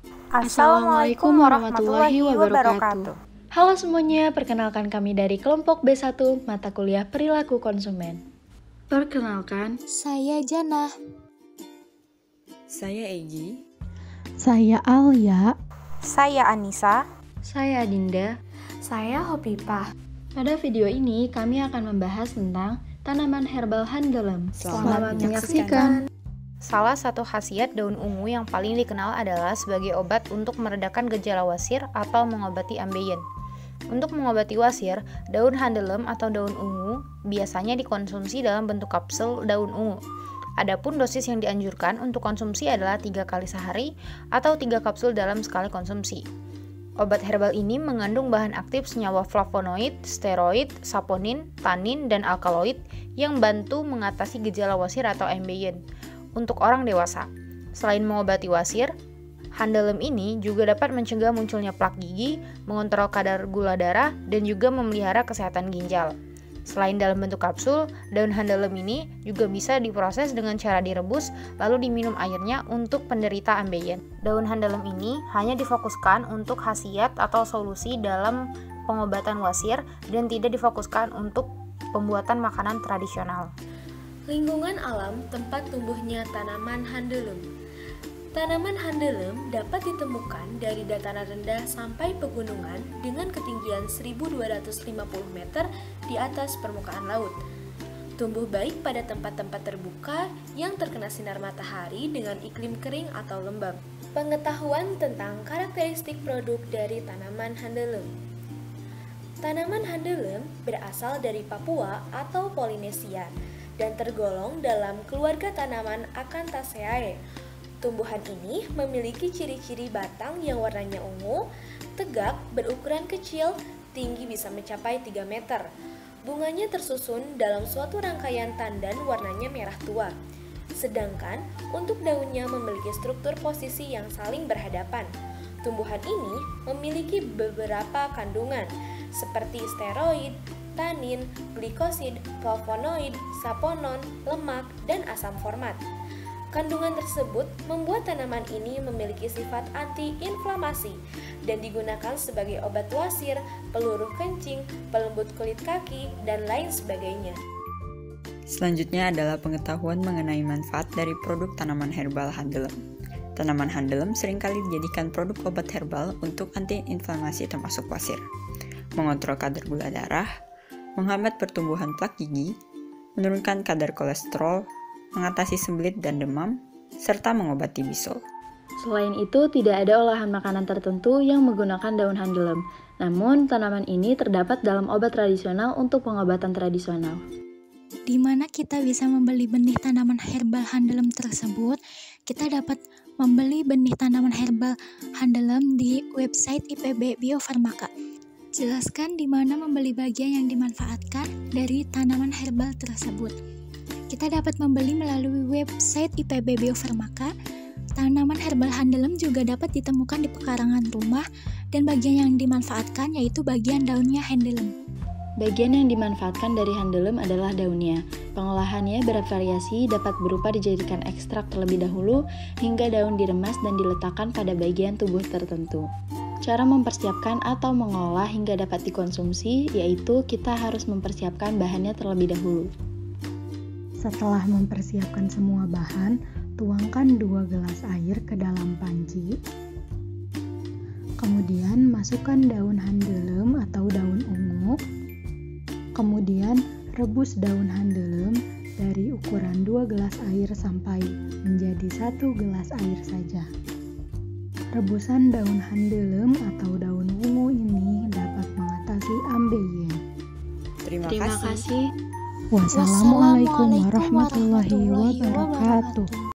Assalamualaikum warahmatullahi wabarakatuh. Halo semuanya, perkenalkan kami dari kelompok B1 mata kuliah Perilaku Konsumen. Perkenalkan, saya Jana. Saya Egi. Saya Alia. Saya Anissa. Saya Dinda. Saya Hopipah. Pada video ini kami akan membahas tentang tanaman herbal handalem. Selamat menyaksikan. Salah satu khasiat daun ungu yang paling dikenal adalah sebagai obat untuk meredakan gejala wasir atau mengobati ambeien. Untuk mengobati wasir, daun handalem atau daun ungu biasanya dikonsumsi dalam bentuk kapsul daun ungu. Adapun dosis yang dianjurkan untuk konsumsi adalah 3 kali sehari atau 3 kapsul dalam sekali konsumsi. Obat herbal ini mengandung bahan aktif senyawa flavonoid, steroid, saponin, tanin, dan alkaloid yang bantu mengatasi gejala wasir atau ambeien. Untuk orang dewasa, selain mengobati wasir, handalem ini juga dapat mencegah munculnya plak gigi, mengontrol kadar gula darah, dan juga memelihara kesehatan ginjal. Selain dalam bentuk kapsul, daun handalem ini juga bisa diproses dengan cara direbus lalu diminum airnya untuk penderita ambeien. Daun handalem ini hanya difokuskan untuk khasiat atau solusi dalam pengobatan wasir dan tidak difokuskan untuk pembuatan makanan tradisional. Lingkungan alam tempat tumbuhnya tanaman handalem. Tanaman handalem dapat ditemukan dari dataran rendah sampai pegunungan dengan ketinggian 1250 meter di atas permukaan laut. Tumbuh baik pada tempat-tempat terbuka yang terkena sinar matahari dengan iklim kering atau lembab. Pengetahuan tentang karakteristik produk dari tanaman handalem. Tanaman handalem berasal dari Papua atau Polinesia dan tergolong dalam keluarga tanaman Acanthaceae. Tumbuhan ini memiliki ciri-ciri batang yang warnanya ungu, tegak, berukuran kecil, tinggi bisa mencapai 3 meter. Bunganya tersusun dalam suatu rangkaian tandan warnanya merah tua. Sedangkan untuk daunnya memiliki struktur posisi yang saling berhadapan. Tumbuhan ini memiliki beberapa kandungan seperti steroid, tanin, glikosid, flavonoid, saponon, lemak, dan asam format. Kandungan tersebut membuat tanaman ini memiliki sifat anti-inflamasi dan digunakan sebagai obat wasir, peluruh kencing, pelembut kulit kaki, dan lain sebagainya. Selanjutnya adalah pengetahuan mengenai manfaat dari produk tanaman herbal handalem. Tanaman handalem seringkali dijadikan produk obat herbal untuk anti-inflamasi termasuk wasir, mengontrol kadar gula darah, menghambat pertumbuhan plak gigi, menurunkan kadar kolesterol, mengatasi sembelit dan demam, serta mengobati bisul. Selain itu, tidak ada olahan makanan tertentu yang menggunakan daun handalem. Namun, tanaman ini terdapat dalam obat tradisional untuk pengobatan tradisional. Di mana kita bisa membeli benih tanaman herbal handalem tersebut? Kita dapat membeli benih tanaman herbal handalem di website IPB Bio Farmaka. Jelaskan di mana membeli bagian yang dimanfaatkan dari tanaman herbal tersebut. Kita dapat membeli melalui website IPB Bio Farmaka. Tanaman herbal handalem juga dapat ditemukan di pekarangan rumah dan bagian yang dimanfaatkan yaitu bagian daunnya handalem. Bagian yang dimanfaatkan dari handalem adalah daunnya. Pengolahannya bervariasi, dapat berupa dijadikan ekstrak terlebih dahulu hingga daun diremas dan diletakkan pada bagian tubuh tertentu. Cara mempersiapkan atau mengolah hingga dapat dikonsumsi, yaitu kita harus mempersiapkan bahannya terlebih dahulu. Setelah mempersiapkan semua bahan, tuangkan 2 gelas air ke dalam panci. Kemudian masukkan daun handalem atau daun ungu. Kemudian rebus daun handalem dari ukuran 2 gelas air sampai menjadi 1 gelas air saja. Rebusan daun handalem atau daun ungu ini dapat mengatasi ambeien. Terima kasih. Wassalamualaikum warahmatullahi wabarakatuh.